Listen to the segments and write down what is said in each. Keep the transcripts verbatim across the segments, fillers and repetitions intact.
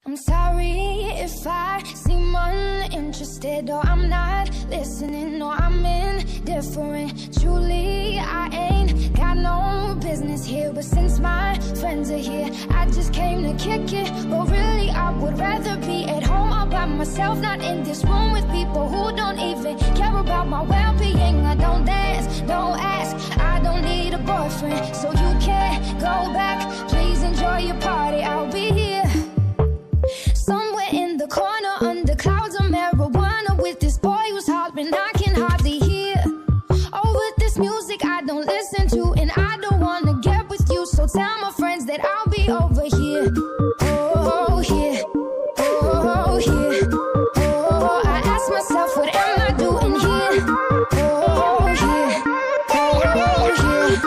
I'm sorry if I seem uninterested, or I'm not listening, or I'm indifferent. Truly, I ain't got no business here, but since my friends are here, I just came to kick it. But really, I would rather be at home all by myself, not in this room with people who don't even care about my well-being. I don't dance, don't ask, I don't need a boyfriend, so you can't go back. Please enjoy your party, I'll be here somewhere in the corner under clouds of marijuana with this boy who's hollering I can hardly hear. Oh, with this music I don't listen to, and I don't wanna get with you, so tell my friends that I'll be over here. Oh, here, oh, here, oh, I ask myself, what am I doing here? Oh, here, oh, here.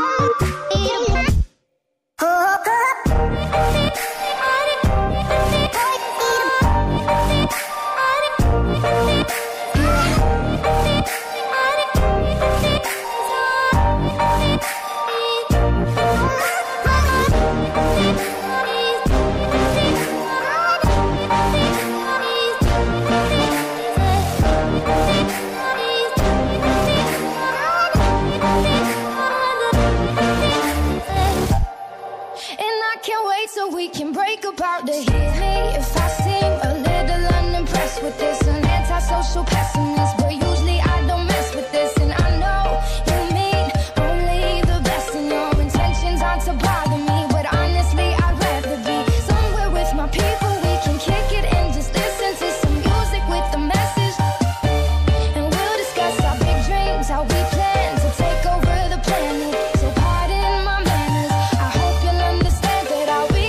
So we can break about the hit me if I seem a little unimpressed with this, an antisocial pessimist, but usually I don't mess with this. And I know you mean only the best, and your intentions aren't to bother me, but honestly I'd rather be somewhere with my people. We can kick it and just listen to some music with a message, and we'll discuss our big dreams, how we plan to take over the planet. So pardon my manners, I hope you'll understand that I'll be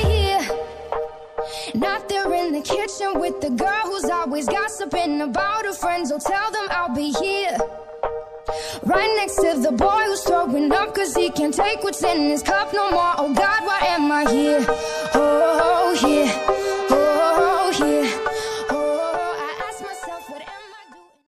not there in the kitchen with the girl who's always gossiping about her friends. Oh, tell them I'll be here right next to the boy who's throwing up cause he can't take what's in his cup no more. Oh God, why am I here? Oh